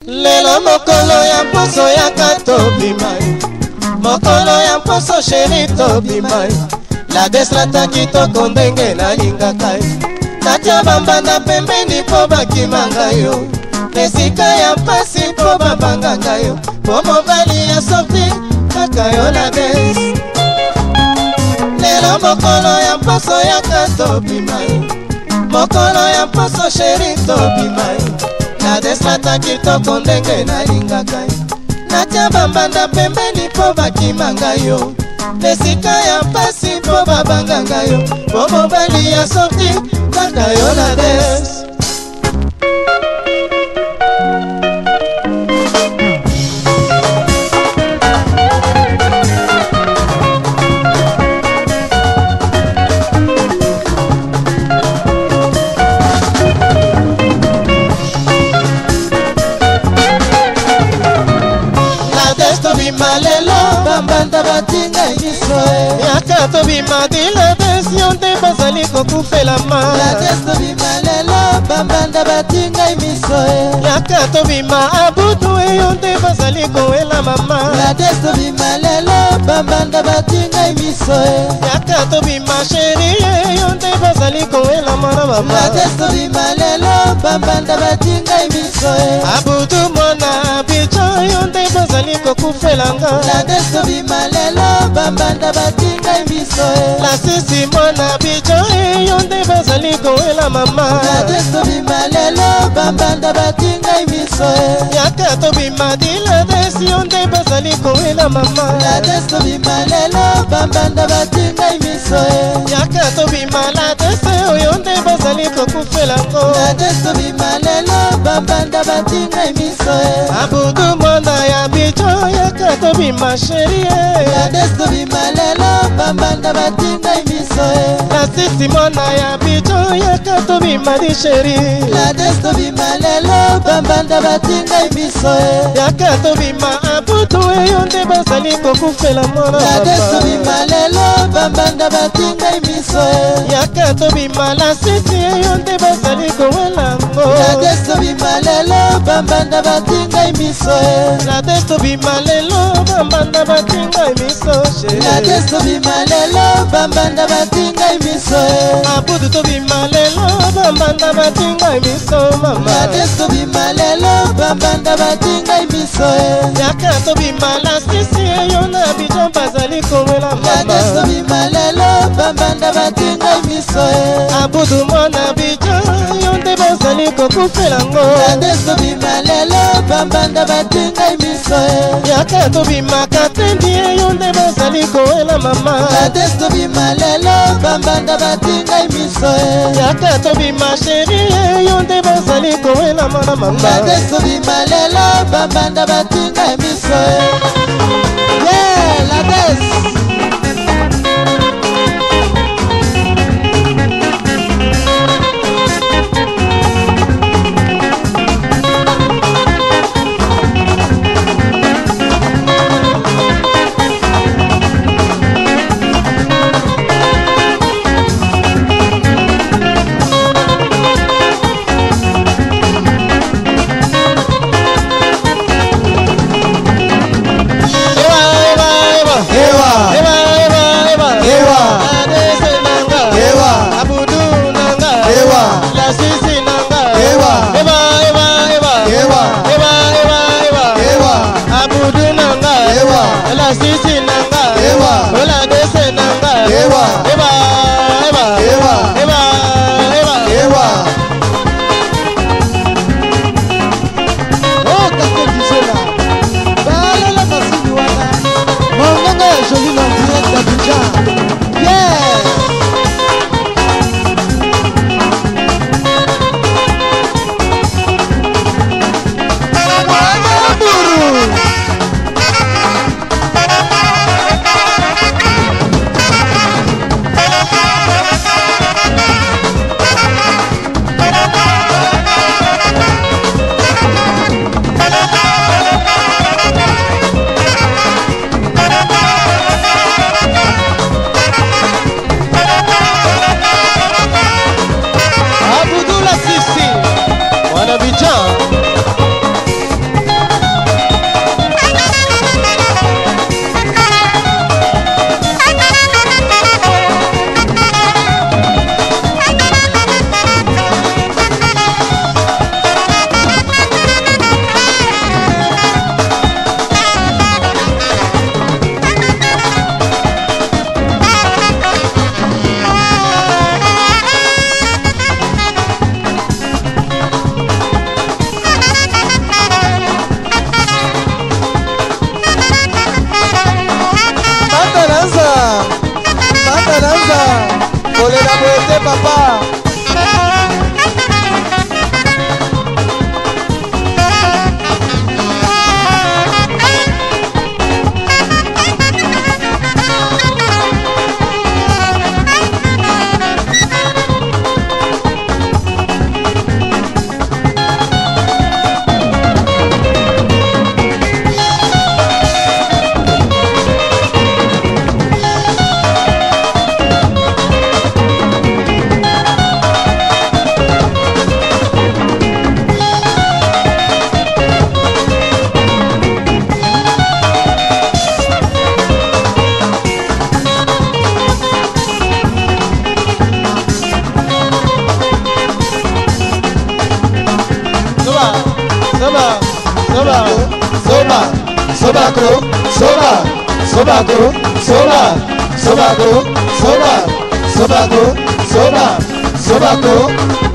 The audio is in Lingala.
Lelo mokolo ya poso ya kato bimai, mokolo ya poso sheri to bimai. La desrata kitoko ndenge na lingakai, natia bambanda pembeni po bakimanga yo. Nesika ya pasi po babanganga yo, po mobali ya sorti kaka yo la des. Lelo mokolo ya poso ya kato bimai, mokolo ya poso sheri to bimai. La desrata kitoko ndenge na lingakai, natia bambanda pembeni po bakimanga yo. Nesika ya pasi po babanganga yo, po mobali ya sorti kaka yo la des. Malelo bambanda batinga imiso yaka to bimadi la desyon te bazali kokufela ma. La desto bimalelo bambanda batinga imiso yaka to bima abudu eyo te bazali koela mama. La desto bimalelo bambanda batinga imiso yaka to bima sheri eyo te bazali koela mama mama. La desto bimalelo bambanda batinga imiso abudu mwana bicho eyo te bazali kokufela. La desto bimalelo bambanda batinga imiso la sisi mwana bicho eyo nde bazali koela mama. La desto bimalelo bambanda batinga imiso yaka to bimadi la desyo nde bazali koela mama. La desto bimalelo bambanda batinga imiso yaka to bimala desyo oyo nde bazali kokufela ngo. La desto bimalelo bambanda batinga imiso abudu mwana ya bicho yaka to bima sheri. La desto bimalelo bambanda batinga imiso la sisi mwana ya bicho yaka to bimadi sheri. La desto bimalelo bambanda batinga imiso yaka to bima abutu eyo nde bazali kokufela mwana. La desto bimalelo bambanda batinga imiso yaka to bima la sisi eyo nde bazali koela ngo. La desto bimalelo bambanda batinga imiso la desto bimalelo bambanda batinga imiso sheri. La desto bimalelo bambanda batinga imiso abudu to bimalelo bambanda batinga imiso mama. La desto bimalelo bambanda batinga imiso yaka to bimala sisi eyo na bicho bazali koela mama. La desto bimalelo bambanda batinga imiso abudu mwana bicho eyo nde bazali kokufela ngo. La desto bimalelo bambanda batinga imiso yaka to bimaka tendi eyo nde bazali koela mama. La desto bimalelo bambanda batinga imiso yaka to bima sheri eyo nde bazali koela mwana mama. La desto bimalelo bambanda batinga imiso yeah la des. papa. Sobago.